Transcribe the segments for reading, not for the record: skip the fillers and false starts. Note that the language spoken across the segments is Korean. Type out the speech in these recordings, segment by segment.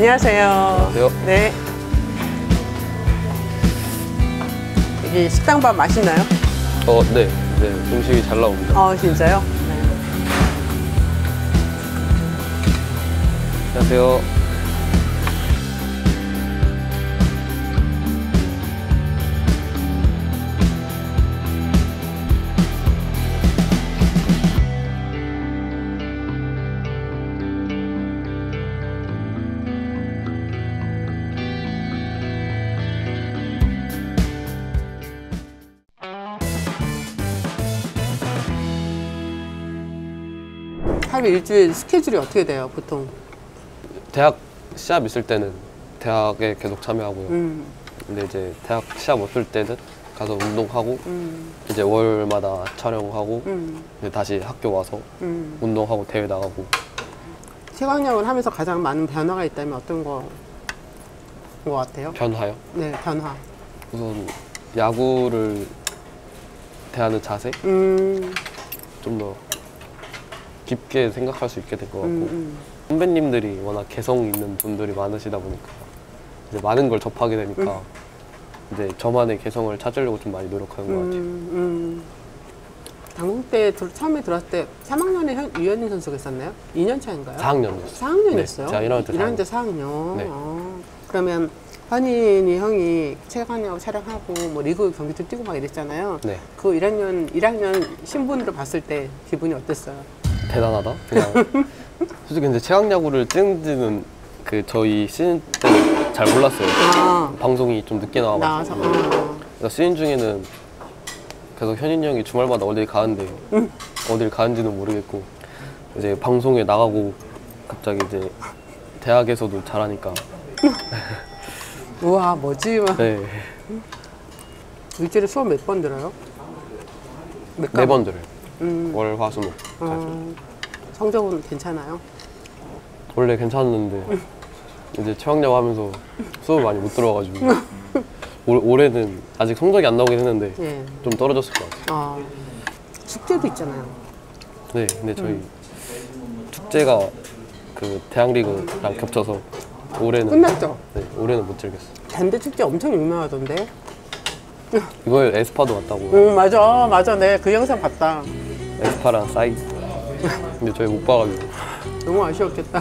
안녕하세요. 안녕하세요. 네. 여기 식당밥 맛있나요? 네. 네. 음식이 잘 나옵니다. 진짜요? 네. 안녕하세요. 하루 일주일 스케줄이 어떻게 돼요, 보통? 대학 시합 있을 때는 대학에 계속 참여하고요. 근데 이제 대학 시합 없을 때는 가서 운동하고 이제 월마다 촬영하고 이제 다시 학교 와서 운동하고 대회 나가고. 최강약을 하면서 가장 많은 변화가 있다면 어떤 거 같아요? 변화요? 네, 변화. 우선 야구를 대하는 자세? 좀 더 깊게 생각할 수 있게 된 것 같고 선배님들이 워낙 개성 있는 분들이 많으시다 보니까 이제 많은 걸 접하게 되니까 이제 저만의 개성을 찾으려고 좀 많이 노력하는 것 같아요. 당국대 처음에 들어왔을 때 3학년에 유현진 선수가 있었나요? 2년 차인가요? 4학년이었어요. 4학년이었어요? 네, 제가 1학년 때 1학년 때 4학년. 네. 그러면 현인이 형이 최강야구 촬영하고 뭐 리그 경기도 뛰고 막 이랬잖아요. 네. 그 1학년 신분으로 봤을 때 기분이 어땠어요? 대단하다. 그냥 솔직히 근데 최강야구를 찍는지는 그 저희 시즌 때는 잘 몰랐어요. 방송이 좀 늦게 나와가지고. 그러니까 시즌 중에는 계속 현인이 형이 주말마다 어딜 가는데 어딜 가는지는 모르겠고 이제 방송에 나가고 갑자기 이제 대학에서도 잘하니까. 우와, 뭐지? 네. 일주일에 수업 몇 번 들어요? 네 번 들어요. 월, 화, 수, 목. 성적은 괜찮아요? 원래 괜찮았는데 이제 최강야구 하면서 수업을 많이 못 들어가지고 올해는 아직 성적이 안 나오긴 했는데 예. 좀 떨어졌을 것 같아요. 축제도 있잖아요. 네, 근데 저희 축제가 그 대학리그랑 겹쳐서 올해는 끝났죠? 네, 올해는 못 즐겼어요. 단대 축제 엄청 유명하던데? 이거에 에스파도 왔다고. 맞아. 네, 그 영상 봤다. 에스파랑 싸이. 근데 저희 못 봐가지고. 너무 아쉬웠겠다.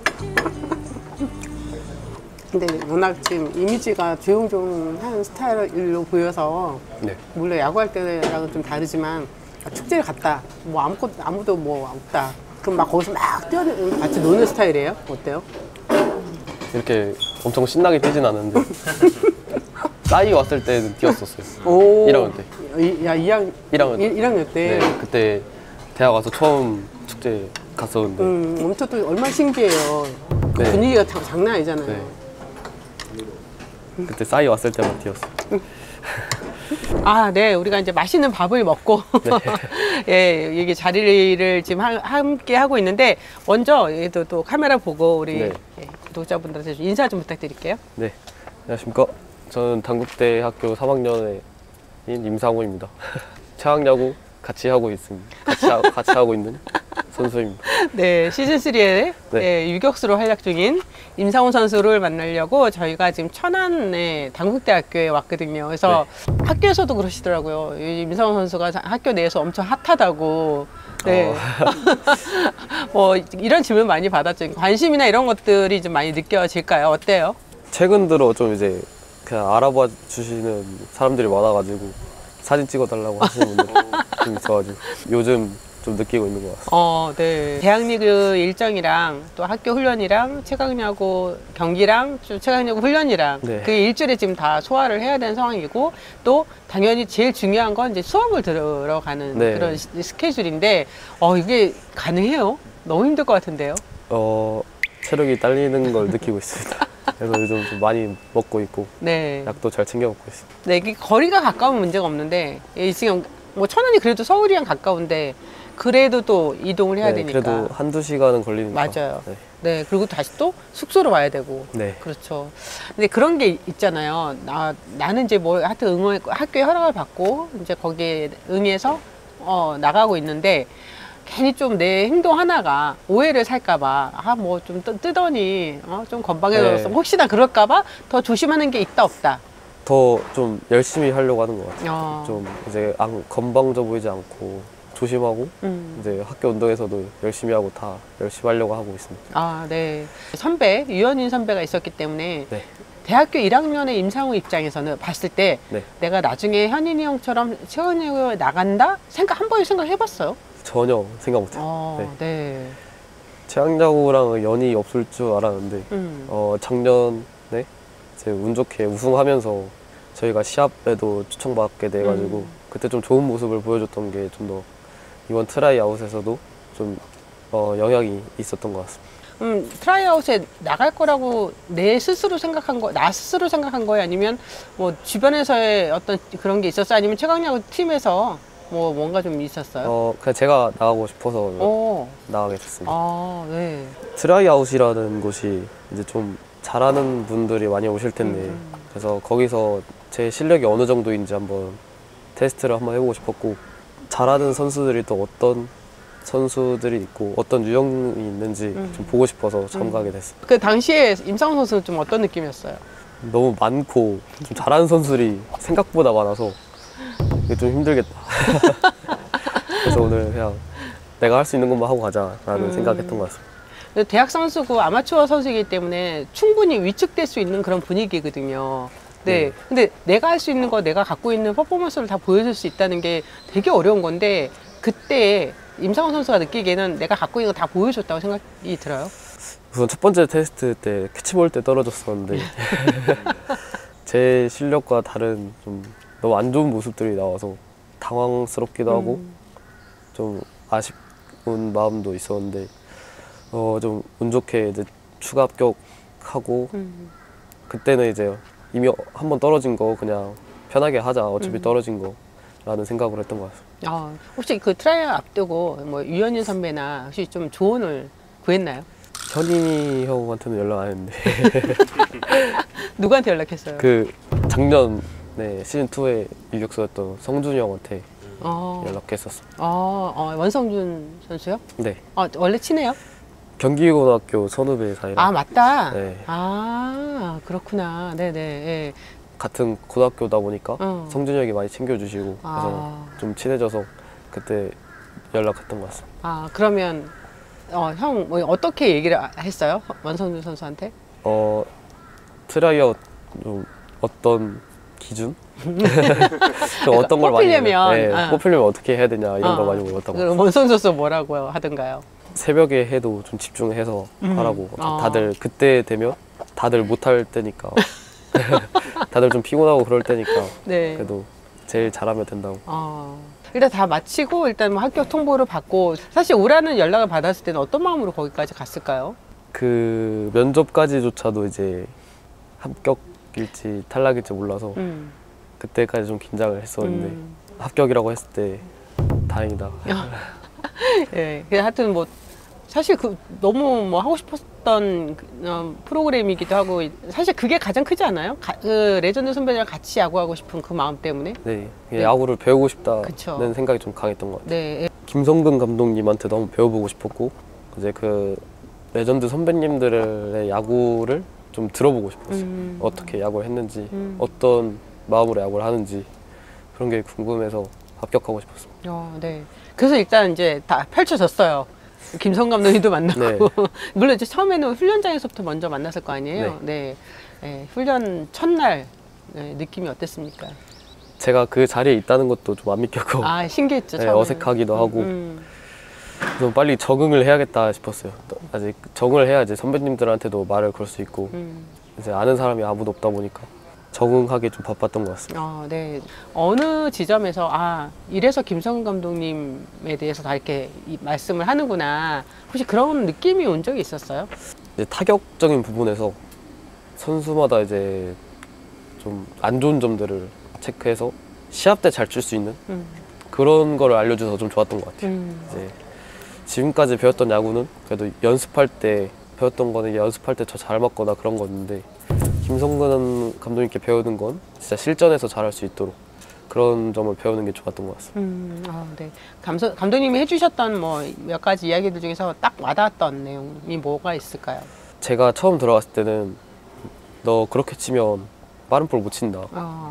근데 워낙 지금 이미지가 조용조용한 스타일로 보여서 네. 물론 야구할 때랑은 좀 다르지만 축제를 갔다. 뭐 아무도 뭐 없다. 그럼 막 거기서 막 같이 노는 스타일이에요? 어때요? 이렇게 엄청 신나게 뛰진 않았는데 싸이 왔을 때는 뛰었었어요. 1학년 때. 1학년 때? 네, 그때 대학 와서 처음 축제 갔었는데 엄청 또 얼마나 신기해요. 그 네. 분위기가 장난 아니잖아요. 네. 그때 싸이 왔을 때만 뛰었어요. 네. 우리가 이제 맛있는 밥을 먹고 예, 여기 자리를 지금 함께 하고 있는데 먼저 또 카메라 보고 우리 네. 구독자분들한테 좀 인사 좀 부탁드릴게요. 네, 안녕하십니까. 저는 당국대 학교 3학년인 임상호입니다. 최강야구 같이 하고 있습니다. 같이 하고 있는 선수입니다. 네, 시즌3에 네. 유격수로 활약 중인 임상훈 선수를 만나려고 저희가 지금 천안의 당국대학교에 왔거든요. 그래서 학교에서도 그러시더라고요. 임상훈 선수가 학교 내에서 엄청 핫하다고. 네. 뭐 이런 질문 많이 받았죠. 관심이나 이런 것들이 좀 많이 느껴질까요? 어때요? 최근 들어 좀 이제 그냥 알아봐 주시는 사람들이 많아가지고 사진 찍어달라고 하시는 분들이 좀 있어가지고 요즘 좀 느끼고 있는 것 같습니다. 네. 대학리그 일정이랑 또 학교 훈련이랑 최강야구 경기랑 최강야구 훈련이랑 그 일주일에 지금 다 소화를 해야 되는 상황이고 또 당연히 제일 중요한 건 이제 수업을 들어가는 그런 스케줄인데 이게 가능해요? 너무 힘들 것 같은데요? 체력이 딸리는 걸 느끼고 있습니다. 그래서 요즘 좀 많이 먹고 있고 약도 잘 챙겨 먹고 있습니다. 네, 이게 거리가 가까우면 문제가 없는데 지금 뭐 천안이 그래도 서울이랑 가까운데 그래도 또 이동을 해야 되니까. 그래도 한두 시간은 걸리니까. 맞아요. 네, 그리고 다시 또 숙소로 와야 되고. 그렇죠. 근데 그런 게 있잖아요. 나는 이제 뭐 하여튼 학교에 허락을 받고 이제 거기에 응해서 나가고 있는데 괜히 좀 내 행동 하나가 오해를 살까봐 뭐 좀 뜨더니 좀 건방해졌어. 네. 혹시나 그럴까봐 더 조심하는 게 있다 없다. 더 좀 열심히 하려고 하는 것 같아요. 좀 이제 건방져 보이지 않고 조심하고 이제 학교 운동에서도 열심히 하고 다 열심히 하려고 하고 있습니다. 아, 네. 선배, 유현인 선배가 있었기 때문에 네. 대학교 1학년의 임상우 입장에서는 봤을 때 네. 내가 나중에 현인이 형처럼 체육여행을 나간다? 한 번에 생각해봤어요? 전혀 생각 못해요. 네. 네. 최강야구랑 연이 없을 줄 알았는데 작년에 이제 운 좋게 우승하면서 저희가 시합에도 초청받게 돼가지고 그때 좀 좋은 모습을 보여줬던 게 좀 더 이번 트라이아웃에서도 좀 영향이 있었던 것 같습니다. 트라이아웃에 나갈 거라고 나 스스로 생각한 거예요? 아니면 뭐 주변에서의 어떤 그런 게 있었어요? 아니면 최강야구 팀에서 뭐 뭔가 좀 있었어요? 그냥 제가 나가고 싶어서 나가게 됐습니다. 아, 네. 트라이아웃이라는 곳이 이제 좀 잘하는 분들이 많이 오실 텐데 그래서 거기서 제 실력이 어느 정도인지 한번 테스트를 한번 해보고 싶었고 잘하는 선수들이 또 어떤 선수들이 있고 어떤 유형이 있는지 좀 보고 싶어서 참가하게 됐습니다. 그 당시에 임상훈 선수는 좀 어떤 느낌이었어요? 너무 많고 좀 잘하는 선수들이 생각보다 많아서 이게 좀 힘들겠다. 그래서 오늘 그냥 내가 할 수 있는 것만 하고 가자라는 생각했던 것 같습니다. 대학 선수고 아마추어 선수이기 때문에 충분히 위축될 수 있는 그런 분위기거든요. 네. 근데 내가 할 수 있는 거, 내가 갖고 있는 퍼포먼스를 다 보여줄 수 있다는 게 되게 어려운 건데 그때 임상훈 선수가 느끼기에는 내가 갖고 있는 거 다 보여줬다고 생각이 들어요. 우선 첫 번째 테스트 때 캐치볼 때 떨어졌었는데 제 실력과 다른 좀 너무 안 좋은 모습들이 나와서 당황스럽기도 하고 좀 아쉬운 마음도 있었는데 좀 운 좋게 이제 추가 합격하고 그때는 이제 이미 한 번 떨어진 거 그냥 편하게 하자 어차피 떨어진 거라는 생각을 했던 것 같습니다. 혹시 그 트라이얼 앞두고 뭐 유현인 선배나 혹시 좀 조언을 구했나요? 현인이 형한테는 연락 안 했는데 누구한테 연락했어요? 그 작년에 시즌2의 유격수였던 성준이 형한테 연락했었어요. 원성준 선수요? 네. 원래 친해요? 경기고등학교 선후배 사이라. 맞다. 네. 그렇구나. 네네. 네. 같은 고등학교다 보니까 성준이 형이 많이 챙겨주시고 그래서 좀 친해져서 그때 연락했던 것 같습니다. 그러면 형 뭐 어떻게 얘기를 했어요? 원성준 선수한테? 트라이아웃 좀 어떤 기준? 좀 어떤 걸 많이 뽑히려면 어떻게 해야 되냐 이런 걸 많이 물었던 것 같아요. 원성준 선수 뭐라고 하던가요? 새벽에 해도 좀 집중해서 하라고. 다들 그때 되면 다들 못할 때니까 다들 좀 피곤하고 그럴 때니까 그래도 제일 잘하면 된다고. 일단 다 마치고 일단 뭐 합격 통보를 받고 사실 오라는 연락을 받았을 때는 어떤 마음으로 거기까지 갔을까요? 그 면접까지조차도 이제 합격일지 탈락일지 몰라서 그때까지 좀 긴장을 했었는데 합격이라고 했을 때 다행이다. 예, 하여튼 뭐 사실 너무 뭐 하고 싶었던 프로그램이기도 하고 사실 그게 가장 크지 않아요? 그 레전드 선배들이랑 같이 야구하고 싶은 그 마음 때문에. 네, 야구를 배우고 싶다는 생각이 좀 강했던 것 같아요. 네. 김성근 감독님한테 너무 배워보고 싶었고 이제 그 레전드 선배님들의 야구를 좀 들어보고 싶었어요. 어떻게 야구를 했는지 어떤 마음으로 야구를 하는지 그런 게 궁금해서 합격하고 싶었습니다. 네. 그래서 일단 이제 다 펼쳐졌어요. 김성 감독님도 만나고 물론 이제 처음에는 훈련장에서부터 먼저 만났을 거 아니에요. 네. 훈련 첫날 느낌이 어땠습니까? 제가 그 자리에 있다는 것도 좀 안 믿겼고 신기했죠. 어색하기도 하고 좀 빨리 적응을 해야겠다 싶었어요. 아직 적응을 해야지 선배님들한테도 말을 걸 수 있고 이제 아는 사람이 아무도 없다 보니까 적응하기 좀 바빴던 것 같습니다. 네. 어느 지점에서 이래서 김성근 감독님에 대해서 다 이렇게 말씀을 하는구나. 혹시 그런 느낌이 온 적이 있었어요? 이제 타격적인 부분에서 선수마다 이제 좀 안 좋은 점들을 체크해서 시합 때 잘 칠 수 있는 그런 거를 알려줘서 좀 좋았던 것 같아요. 이제 지금까지 배웠던 야구는 그래도 연습할 때 배웠던 거는 연습할 때 더 잘 맞거나 그런 거였는데 김성근 감독님께 배우는 건 진짜 실전에서 잘할 수 있도록 그런 점을 배우는 게 좋았던 것 같습니다. 네. 감독님이 해주셨던 뭐 몇 가지 이야기들 중에서 딱 와닿았던 내용이 뭐가 있을까요? 제가 처음 들어갔을 때는 너 그렇게 치면 빠른 볼 못 친다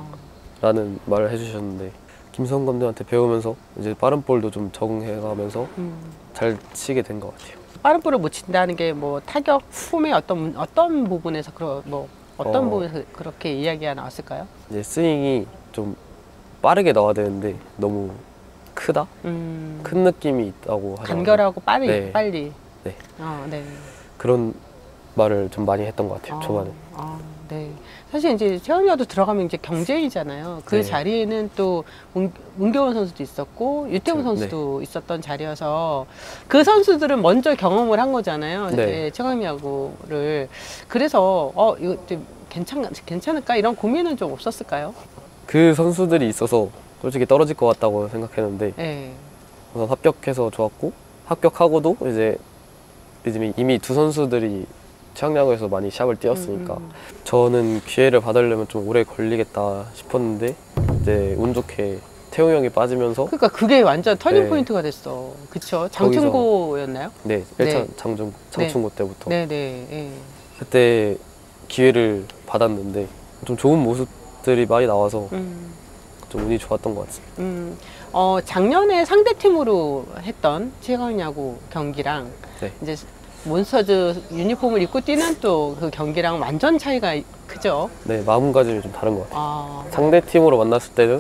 라는 말을 해주셨는데 김성 감독한테 배우면서 이제 빠른 볼도 좀 적응해가면서 잘 치게 된 것 같아요. 빠른 볼을 못 친다는 게 뭐 타격 폼의 어떤 부분에서 어떤 부분에서 그렇게 이야기가 나왔을까요? 이제 스윙이 좀 빠르게 나와야 되는데 너무 크다? 큰 느낌이 있다고 하더라고요. 간결하고 빨리. 네. 네. 네. 그런 말을 좀 많이 했던 것 같아요. 초반에. 네. 사실 이제 최원여도 들어가면 이제 경쟁이잖아요. 그 네. 자리에는 또 문경원 선수도 있었고 유태우 선수도 있었던 자리여서 그 선수들은 먼저 경험을 한 거잖아요. 네. 최강 야구를. 그래서 이거 좀 괜찮을까 이런 고민은 좀 없었을까요? 그 선수들이 있어서 솔직히 떨어질 것 같다고 생각했는데 네. 우선 합격해서 좋았고 합격하고도 이제 이미 두 선수들이 최강야구에서 많이 시합을 뛰었으니까 저는 기회를 받으려면 좀 오래 걸리겠다 싶었는데 이제 운 좋게 태용 형이 빠지면서 그러니까 그게 완전 터닝 네. 포인트가 됐어. 그쵸? 장충고였나요? 네, 1차 장충고 때부터 네네. 그때 기회를 받았는데 좀 좋은 모습들이 많이 나와서 좀 운이 좋았던 것 같습니다. 작년에 상대팀으로 했던 최강야구 경기랑 네. 이제 몬스터즈 유니폼을 입고 뛰는 또 그 경기랑 완전 차이가 크죠? 네, 마음가짐이 좀 다른 것 같아요. 아, 상대팀으로 만났을 때는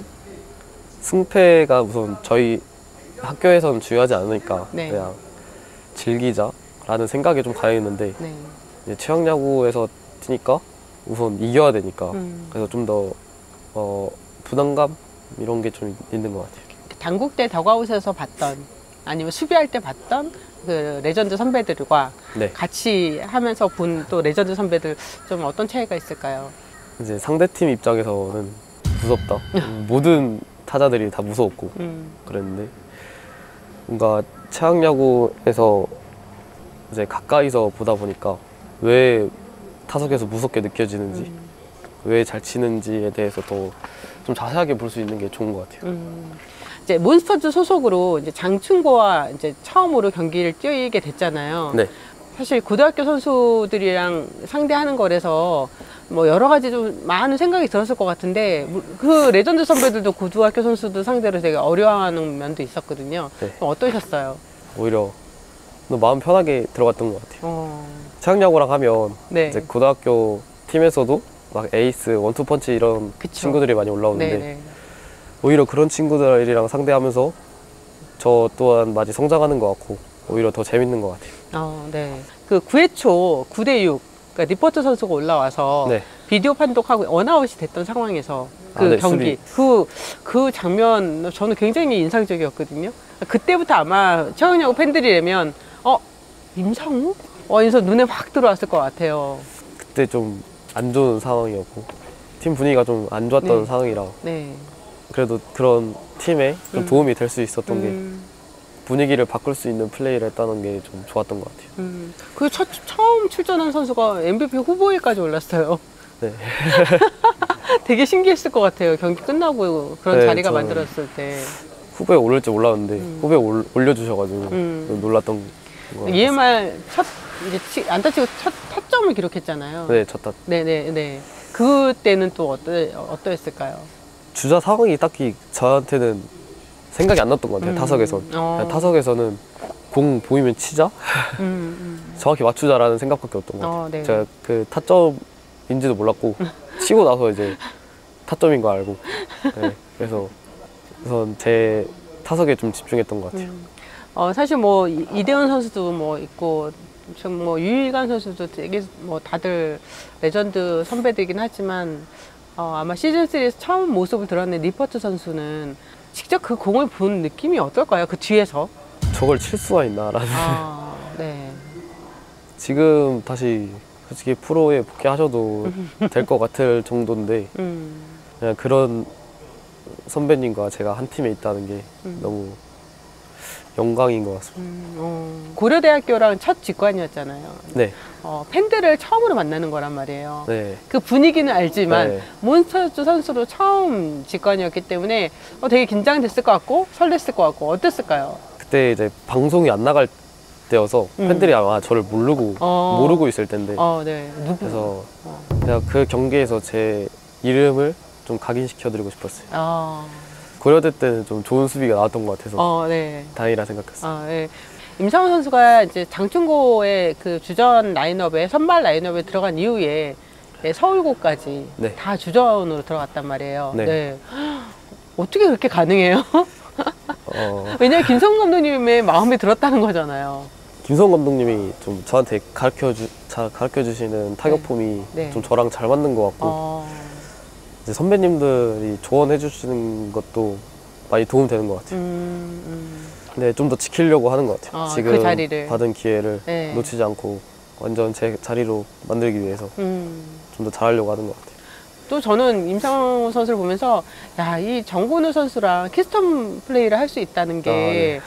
승패가 우선 저희 학교에서는 중요하지 않으니까 네. 그냥 즐기자라는 생각이 좀 가있는데 네. 이제 최강야구에서 뛰니까 우선 이겨야 되니까 그래서 좀 더 부담감 이런 게 좀 있는 것 같아요. 당국대 더그아웃에서 봤던 아니면 수비할 때 봤던 그 레전드 선배들과 네. 같이 하면서 본 또 레전드 선배들 좀 어떤 차이가 있을까요? 이제 상대팀 입장에서는 무섭다. 모든 타자들이 다 무서웠고 그랬는데 뭔가 최강야구에서 이제 가까이서 보다 보니까 왜 타석에서 무섭게 느껴지는지 왜 잘 치는지에 대해서 더 좀 자세하게 볼 수 있는 게 좋은 것 같아요. 이제 몬스터즈 소속으로 이제 장충고와 이제 처음으로 경기를 뛰게 됐잖아요. 네. 사실 고등학교 선수들이랑 상대하는 거라서 뭐 여러 가지 좀 많은 생각이 들었을 것 같은데 그 레전드 선배들도 고등학교 선수들 상대로 되게 어려워하는 면도 있었거든요. 네. 어떠셨어요? 오히려 너무 마음 편하게 들어갔던 것 같아요. 최강야구랑 하면 네. 이제 고등학교 팀에서도 막 에이스, 원투펀치 이런 그쵸. 친구들이 많이 올라오는데 네네. 오히려 그런 친구들이랑 상대하면서 저 또한 많이 성장하는 것 같고 오히려 더 재밌는 것 같아요. 네. 그 9회 초 9대6 그러니까 리포트 선수가 올라와서 네. 비디오 판독하고 원아웃이 됐던 상황에서 그 네, 경기 그 장면 저는 굉장히 인상적이었거든요. 그때부터 아마 최강야구 팬들이라면 임상우? 이래서 눈에 확 들어왔을 것 같아요. 그때 좀 안 좋은 상황이었고 팀 분위기가 좀 안 좋았던 네. 상황이라 네. 그래도 그런 팀에 좀 도움이 될 수 있었던 게 분위기를 바꿀 수 있는 플레이를 했다는 게 좀 좋았던 것 같아요. 그 처음 출전한 선수가 MVP 후보에까지 올랐어요. 네. 되게 신기했을 것 같아요. 경기 끝나고 그런 네, 자리가 저는 만들었을 때. 후배에 오를 줄 몰랐는데 후배에 올려주셔가지고 놀랐던 것 같아요. EMR 이제 안타 치고 첫 타점을 기록했잖아요. 네, 첫 타. 네네네. 그때는 또 어떠했을까요? 주자 상황이 딱히 저한테는 생각이 안 났던 것 같아요. 타석에선. 그냥 타석에서는 공 보이면 치자? 정확히 맞추자라는 생각밖에 없던 것 같아요. 네. 제가 그 타점인지도 몰랐고 치고 나서 이제 타점인 거 알고 네, 그래서 우선 제 타석에 좀 집중했던 것 같아요. 사실 뭐 이대훈 선수도 뭐 있고 좀 뭐 유일관 선수도 되게 뭐 다들 레전드 선배들이긴 하지만 아마 시즌3에서 처음 모습을 드러낸 리포트 선수는 직접 그 공을 본 느낌이 어떨까요? 그 뒤에서? 저걸 칠 수가 있나라는 네. 지금 다시 솔직히 프로에 복귀하셔도 될 것 같을 정도인데 그냥 그런 선배님과 제가 한 팀에 있다는 게 너무 영광인 것 같습니다. 고려대학교랑 첫 직관이었잖아요. 네. 팬들을 처음으로 만나는 거란 말이에요. 네. 그 분위기는 알지만 네. 몬스터즈 선수로 처음 직관이었기 때문에 되게 긴장됐을 것 같고 설렜을 것 같고 어땠을까요? 그때 이제 방송이 안 나갈 때여서 팬들이 아마 저를 모르고 있을 텐데. 네. 누구? 그래서 제가 그 경기에서 제 이름을 좀 각인시켜드리고 싶었어요. 고려대 때는 좀 좋은 수비가 나왔던 것 같아서 네. 다행이라 생각했어요. 네. 임상훈 선수가 이제 장충고의 그 주전 라인업에 선발 라인업에 들어간 이후에 서울고까지 네. 다 주전으로 들어갔단 말이에요. 네. 네. 어떻게 그렇게 가능해요? 왜냐면 김성훈 감독님의 마음에 들었다는 거잖아요. 김성 감독님이 좀 저한테 가르쳐 주시는 타격 폼이 네. 좀 저랑 잘 맞는 것 같고 이제 선배님들이 조언해 주시는 것도 많이 도움되는 것 같아요. 근데 좀 더 지키려고 하는 것 같아요. 지금 그 자리를. 받은 기회를 네. 놓치지 않고 완전 제 자리로 만들기 위해서 좀 더 잘하려고 하는 것 같아요. 또 저는 임상훈 선수를 보면서 이 정근우 선수랑 키스톤 플레이를 할 수 있다는 게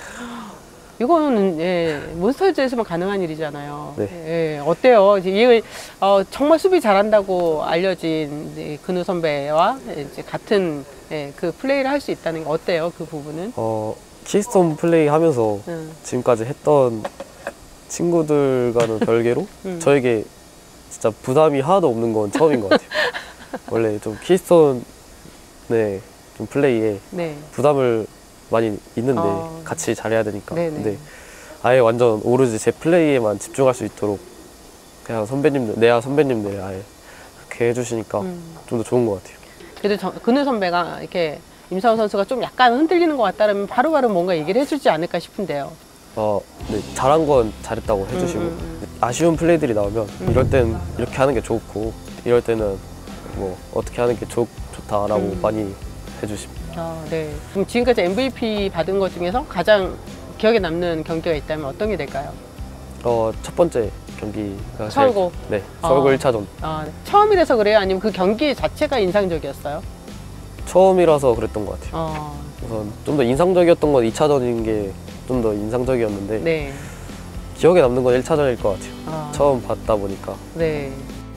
이거는 몬스터즈에서만 가능한 일이잖아요. 네. 어때요? 이게 정말 수비 잘한다고 알려진 근우 선배와 이제 같은 그 플레이를 할 수 있다는 게 어때요? 그 부분은? 키스톤 플레이 하면서 지금까지 했던 친구들과는 별개로 저에게 진짜 부담이 하나도 없는 건 처음인 것 같아요. 원래 좀 키스톤의 좀 플레이에 부담을 많이 있는데 같이 잘해야 되니까. 근데 아예 완전 오로지 제 플레이에만 집중할 수 있도록 그냥 내야 선배님들이 아예 그렇게 해주시니까 좀 더 좋은 것 같아요. 그래도 근우 선배가 이렇게 임상훈 선수가 좀 약간 흔들리는 것 같다면 바로바로 뭔가 얘기를 해주지 않을까 싶은데요. 네, 잘한 건 잘했다고 해주시고 아쉬운 플레이들이 나오면 이럴 땐 이렇게 하는 게 좋고 이럴 때는 뭐 어떻게 하는 게 좋다라고 많이 해주십니다. 네. 그럼 지금까지 MVP 받은 것 중에서 가장 기억에 남는 경기가 있다면 어떤 게 될까요? 첫 번째 경기가 서울고. 네, 서울고 1차전. 네. 처음이라서 그래요? 아니면 그 경기 자체가 인상적이었어요? 처음이라서 그랬던 것 같아요. 우선 좀 더 인상적이었던 건 2차전인 게 좀 더 인상적이었는데 기억에 남는 건 1차전일 것 같아요. 처음 봤다 보니까. 네.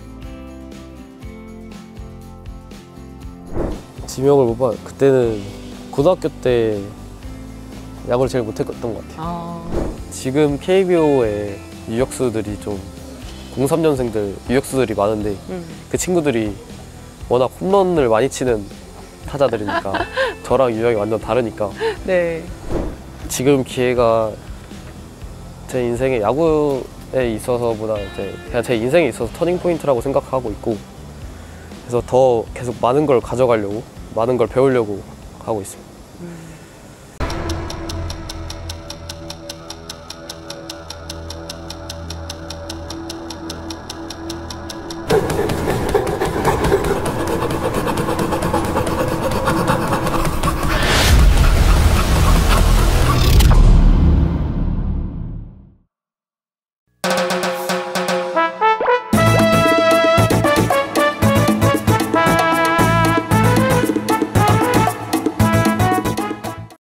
지명을 못 받. 그때는 고등학교 때 야구를 제일 못했던 것 같아요. 지금 KBO에 유격수들이 좀 03년생들 유격수들이 많은데 그 친구들이 워낙 홈런을 많이 치는 타자들이니까 저랑 유형이 완전 다르니까 지금 기회가 제 인생의 야구에 있어서보다 이제 그냥 제 인생에 있어서 터닝 포인트라고 생각하고 있고 그래서 더 계속 많은 걸 가져가려고 많은 걸 배우려고 하고 있습니다.